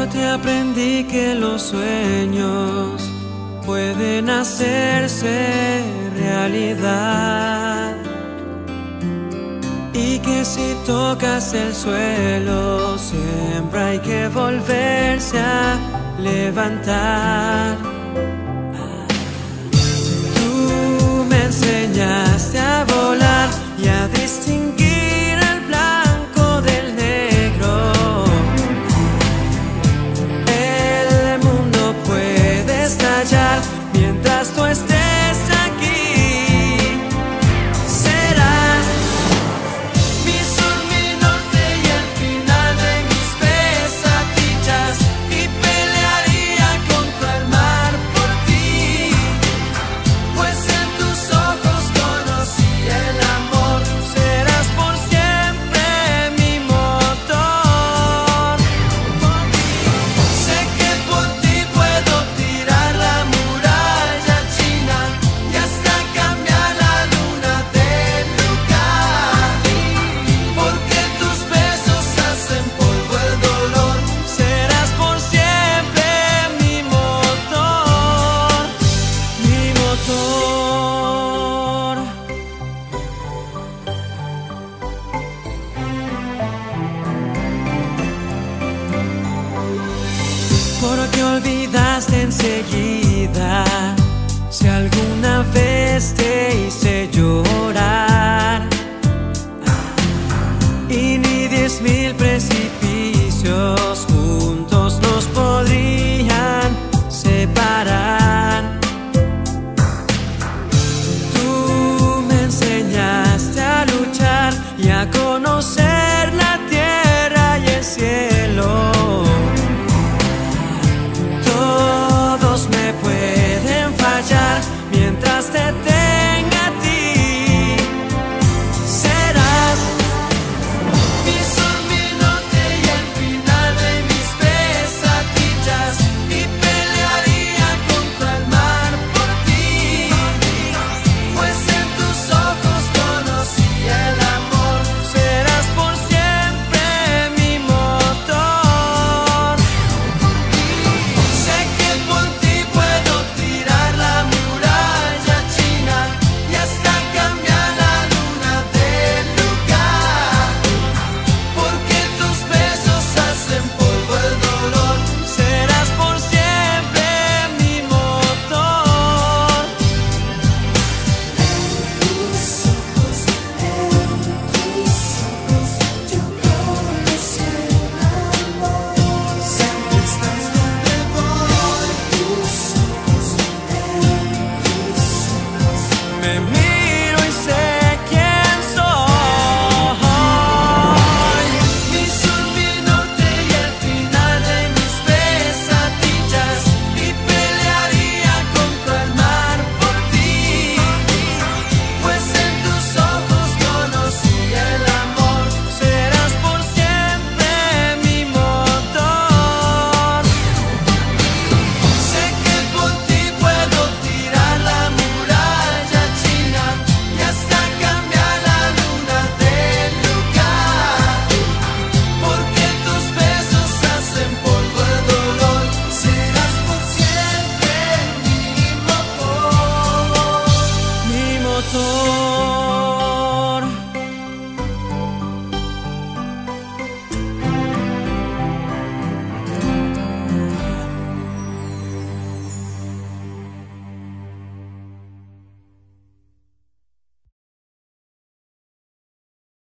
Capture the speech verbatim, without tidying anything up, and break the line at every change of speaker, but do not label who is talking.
Te aprendí que los sueños pueden hacerse realidad y que si tocas el suelo siempre hay que volverse a levantar. Tú me enseñaste a volar y a distinguir el blanco del negro. El mundo puede estallar mientras tú estés aquí. Serás mi sol, mi norte y el final de mis pesadillas, y pelearía contra el mar por ti, pues en tus ojos conocí el amor. Serás por siempre mi motor. Sé que por ti puedo tirar la muralla china y hasta cambiar la luna de lugar, porque tus besos hacen polvo el dolor. Serás por siempre mi motor, mi motor. Porque olvidaste enseguida si alguna vez te hice llorar.